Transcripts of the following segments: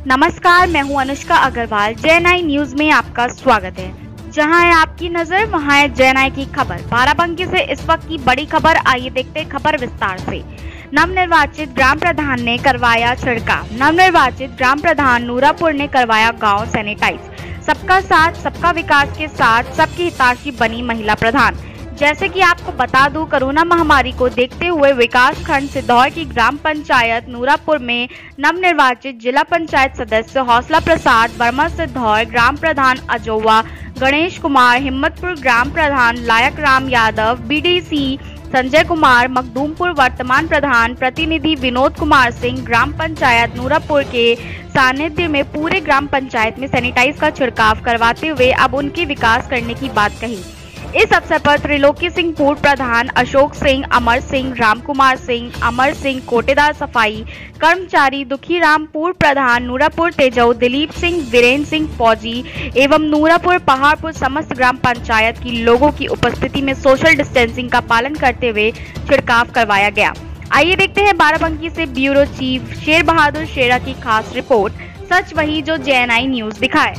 नमस्कार, मैं हूं अनुष्का अग्रवाल। JNI न्यूज में आपका स्वागत है। जहां है आपकी नजर वहां है JNI की खबर। बाराबंकी से इस वक्त की बड़ी खबर, आइए देखते हैं खबर विस्तार से। नवनिर्वाचित ग्राम प्रधान ने करवाया छिड़काव। नवनिर्वाचित ग्राम प्रधान नूरापुर ने करवाया गांव सैनिटाइज। सबका साथ सबका विकास के साथ सबकी हितैषी बनी महिला प्रधान। जैसे कि आपको बता दूं, कोरोना महामारी को देखते हुए विकास खंड सिद्धौर की ग्राम पंचायत नूरापुर में नवनिर्वाचित जिला पंचायत सदस्य हौसला प्रसाद वर्मा सिद्धौर, ग्राम प्रधान अजोवा गणेश कुमार, हिम्मतपुर ग्राम प्रधान लायक राम यादव, BDC संजय कुमार, मखदूमपुर वर्तमान प्रधान प्रतिनिधि विनोद कुमार सिंह, ग्राम पंचायत नूरापुर के सानिध्य में पूरे ग्राम पंचायत में सैनिटाइज का छिड़काव करवाते हुए अब उनके विकास करने की बात कही। इस अवसर पर त्रिलोकी सिंह पूर्व प्रधान, अशोक सिंह, अमर सिंह, राम कुमार सिंह, अमर सिंह कोटेदार सफाई कर्मचारी, दुखीराम पूर्व प्रधान नूरापुर तेजऊ, दिलीप सिंह, वीरेंद्र सिंह फौजी एवं नूरापुर पहाड़पुर समस्त ग्राम पंचायत की लोगों की उपस्थिति में सोशल डिस्टेंसिंग का पालन करते हुए छिड़काव करवाया गया। आइए देखते हैं बाराबंकी से ब्यूरो चीफ शेर बहादुर शेरा की खास रिपोर्ट, सच वही जो JNI न्यूज दिखाए।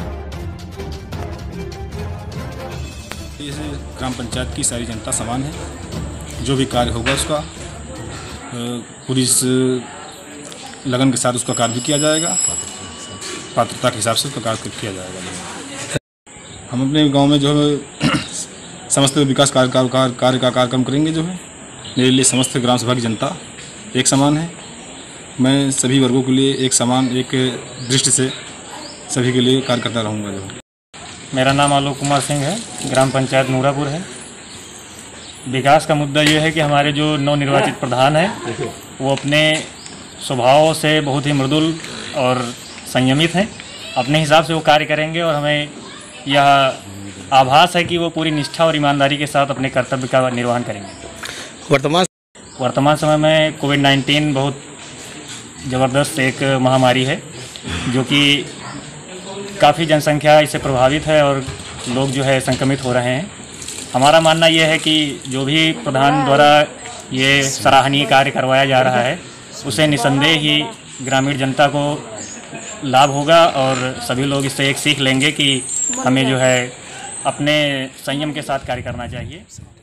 इस ग्राम पंचायत की सारी जनता समान है, जो भी कार्य होगा उसका पूरी लगन के साथ उसका कार्य भी किया जाएगा, पात्रता के हिसाब से उसका कार्य किया जाएगा। हम अपने गांव में जो है समस्त विकास कार्यक्रम करेंगे। जो है मेरे लिए समस्त ग्राम सभा की जनता एक समान है। मैं सभी वर्गों के लिए एक समान एक दृष्टि से सभी के लिए कार्य करता रहूँगा। जो मेरा नाम आलोक कुमार सिंह है, ग्राम पंचायत नूरापुर है। विकास का मुद्दा ये है कि हमारे जो नवनिर्वाचित प्रधान हैं वो अपने स्वभाव से बहुत ही मृदुल और संयमित हैं। अपने हिसाब से वो कार्य करेंगे और हमें यह आभास है कि वो पूरी निष्ठा और ईमानदारी के साथ अपने कर्तव्य का निर्वहन करेंगे। वर्तमान समय में कोविड-19 बहुत ज़बरदस्त एक महामारी है, जो कि काफ़ी जनसंख्या इससे प्रभावित है और लोग जो है संक्रमित हो रहे हैं। हमारा मानना यह है कि जो भी प्रधान द्वारा ये सराहनीय कार्य करवाया जा रहा है उसे निसंदेह ही ग्रामीण जनता को लाभ होगा और सभी लोग इससे एक सीख लेंगे कि हमें जो है अपने संयम के साथ कार्य करना चाहिए।